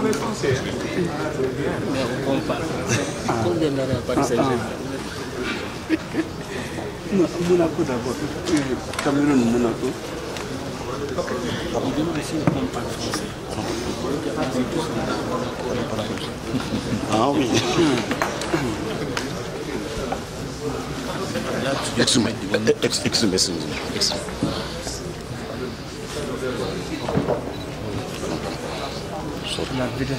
parlez français. Mais on parle. Combien d'années à Paris Saint-Germain? Monaco d'abord. Cameroun, Monaco. Il demande aussi qu'on parle français. Ah oui. La vedette.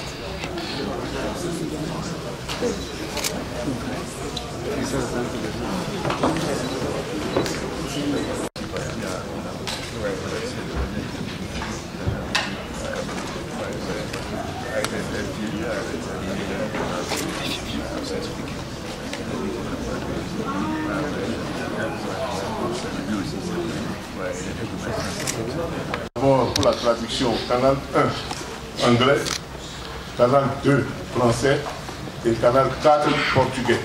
Pour la traduction, canal 1 anglais, canal 2 français et canal 4 portugais.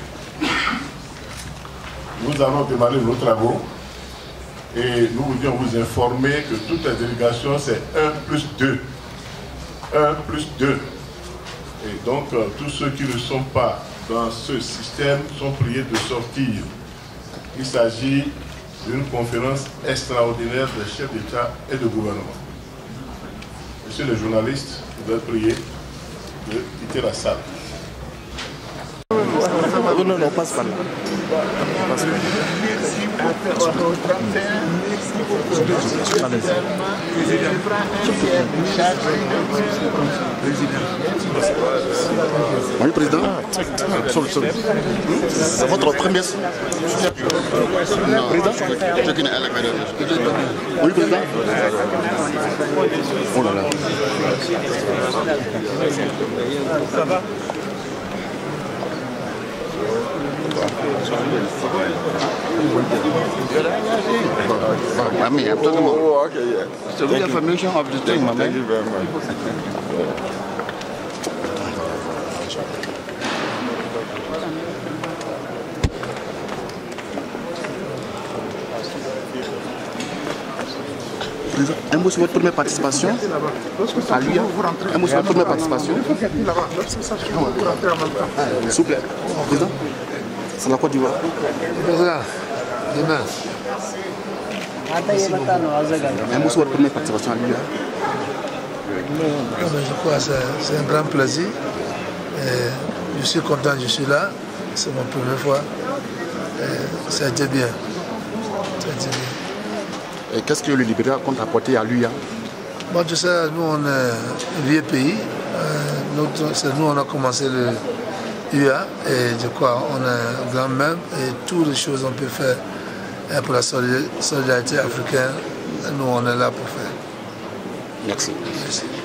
Nous allons démarrer nos travaux et nous voulions vous informer que toutes les délégations c'est 1+2. 1+2. Et donc tous ceux qui ne sont pas dans ce système sont priés de sortir. Il s'agit d'une conférence extraordinaire des chefs d'État et de gouvernement. Monsieur les journalistes, vous êtes priés de quitter la salle. Non, non, passe par là. Oui, président. C'est votre première. Président. Oui, président. Oh là là. Ça va? I mean, I'm talking about. Oh, okay, yeah. So the information of the thing, my man. Thank you very much. Un mot sur votre première participation à l'UA. Un mot sur votre première participation. S'il vous plaît. Président, c'est la Côte d'Ivoire. Président, demain. Un mot sur votre première participation à l'UA. Je crois que c'est un grand plaisir. Je suis content, je suis là. C'est ma première fois. Ça a été bien. Ça a été bien. Et qu'est-ce que le Libéral compte apporter à l'UA? Bon, tu sais, nous, on est un vieux pays. C'est nous, on a commencé le UA. Et je crois on est grand même. Et toutes les choses qu'on peut faire pour la solidarité africaine, nous, on est là pour faire. Merci. Merci.